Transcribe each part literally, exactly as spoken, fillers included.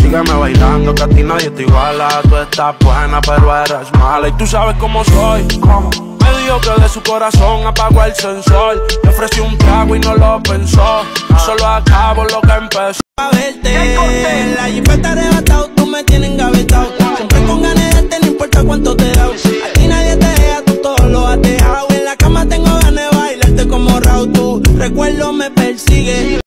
Sígueme bailando, que a ti nadie te iguala. Tú estás buena, pero eres mala. Y tú sabes cómo soy. ¿Cómo? Me dijo que de su corazón apagó el sensor. Le ofrecí un trago y no lo pensó. Solo acabo lo que empezó. Pa' verte, en la jipeta arrebatado, tú me tienes engavetado. Siempre con ganas de darte, no importa cuánto te da. A ti nadie te deja, tú todo lo has dejado. En la cama tengo ganas de bailarte como Raúl. Tu recuerdo me persigue.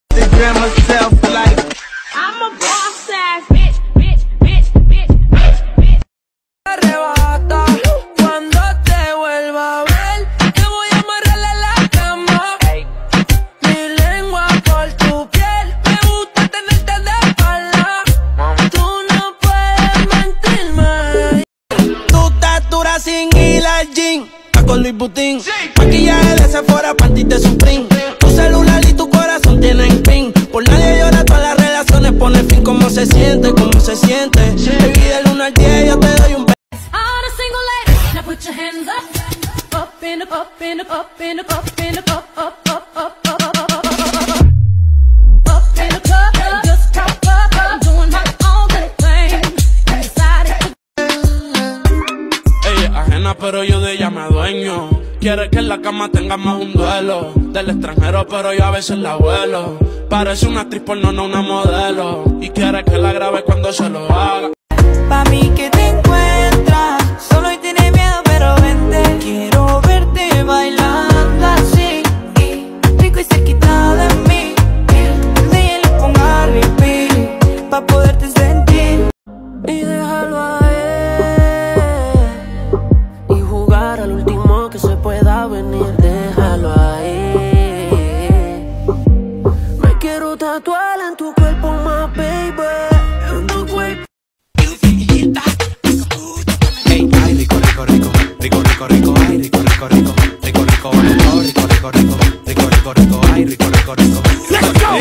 I'm a boss ass bitch, bitch, bitch, bitch, bitch, bitch. Arrebata cuando te vuelva a ver. Te voy a amarrarle la cama. Mi lengua por tu piel. Me gusta tenerte de espalda. Tú no puedes mentirme. Tu estatura sin ir al gym. Está con Louis Vuitton. Maquillaje de Sephora, panty de Supreme. Tu celular y tu corazón tienen pin. Por nadie llora, todas las relaciones pone fin. ¿Cómo se siente? ¿Cómo se siente? Baby, del uno al diez yo te doy un beso. All the single ladies, now put your hands up. Up in the, up in the, up in the, up in the, up, up, up, up, up, up, up, up. Up in the club, just pop up. I'm doing my own little thing. Decided to. Ella es ajena, pero yo de ella me dueño. Quiere que en la cama tengamos un duelo. Del extranjero, pero yo a veces la vuelo. Parece una actriz porno, no una modelo. Y quiere que la grabe cuando se lo haga. Pa' mí que te encuentras solo y tienes miedo, pero vente. Quiero verte bailando así, rico y cerquita de mí. De ella le ponga repeat pa' poderte sentir. Y déjalo a él y jugar al último que se pueda venir. Déjalo a él. Me quiero tatuar en tu cuerpo, my baby. En tu cuerpo. Hey, ay, rico, rico, rico, rico, rico, rico, ay, rico, rico, rico, rico, rico, rico, rico, rico, rico, rico, rico, rico, ay, rico, rico, rico. Let's go.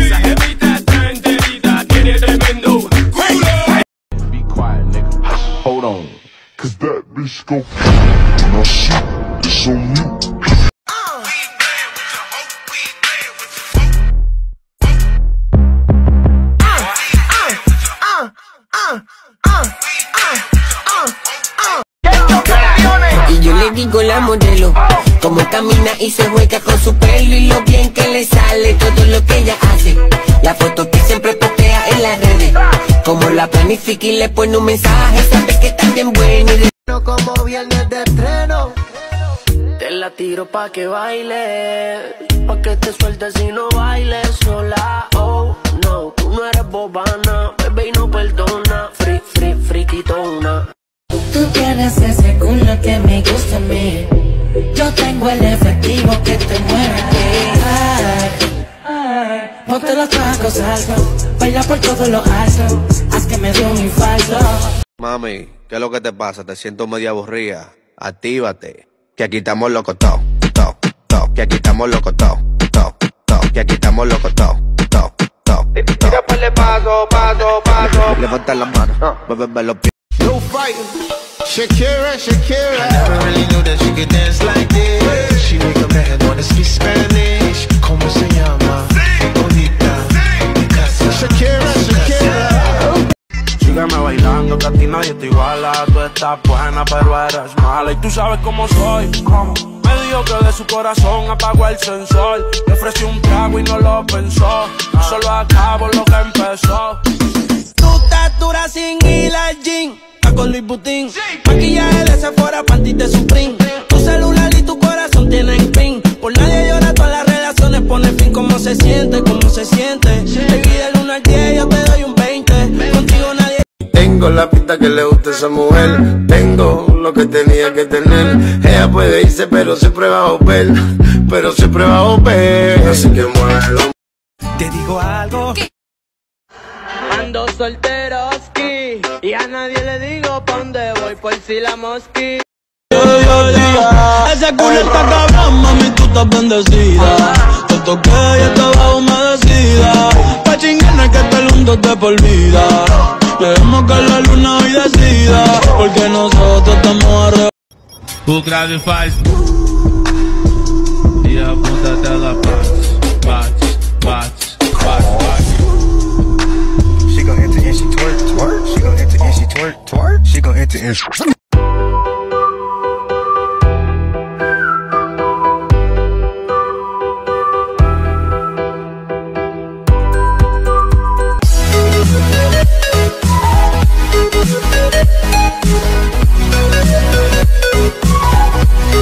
Be quiet, nigga. Hold on, cause that bitch go. Now shit, it's on you. Y yo le digo la modelo, como camina y se juega con su pelo y lo bien que le sale todo lo que ella hace. La foto que siempre postea en las redes, como la planifica y le pone un mensaje, sabe que está bien buena y de... Como viernes de estreno, te la tiro pa' que baile, pa' que te sueltes y no bailes sola. Oh no, tú no eres bobana, bebé y no perdona, free, free, friquitona. Tú tienes ese culo que me gusta a mí, yo tengo el efectivo que te mueve. Ay, ay, ponte los tacos alto, baila por todo lo alto, haz que me dé un infarto. Mami, ¿qué es lo que te pasa? Te siento medio aburrida. Actívate, que aquí estamos locos todos, todos, todos, que aquí estamos locos todos, todos, todos, que aquí estamos locos todos, todos, todos. Tira por el paso, paso, paso. Levanta las manos, muéveme los pies. No fighting. Shakira, Shakira. I never really knew that she could dance like this. She make a man wanna speak Spanish. Como se llama? Bonita. Shakira, Shakira. Sígueme bailando, que a ti nadie te iguala. Tú estás buena, pero eres mala. Y tú sabes cómo soy. ¿Cómo? Me dijo que de su corazón apagó el sensor. Le ofrecí un trago y no lo pensó. Solo acabo lo que empezó. Tu estatura sin ir al gym, está con Louis Vuitton. Maquillaje de Sephora, panty de Supreme. Tu celular y tu corazón tienen pin. Por nadie llora, todas las relaciones pone fin. ¿Cómo se siente? ¿Cómo se siente? Baby, del uno al diez yo te doy un veinte. Contigo nadie. Tengo la pista que le gusta a esa mujer. Tengo lo que tenía que tener. Ella puede irse pero siempre va a volver. Pero siempre va a volver. Así que muévelo. Te digo algo. Ando solteroski y a nadie le digo pa' dónde voy por si la mosqui. Ese culo está cabrón, mami, tú estás bendecida. Te toqué y estaba humedecida. Pa' chingarnos hay que estar juntos de por vida. Dejemos que la luna hoy decida, porque nosotros estamos arreglados. O grave faz e a bunda dela bate, bate, bate, bate, bate. She gon' enter and she twerk. dance.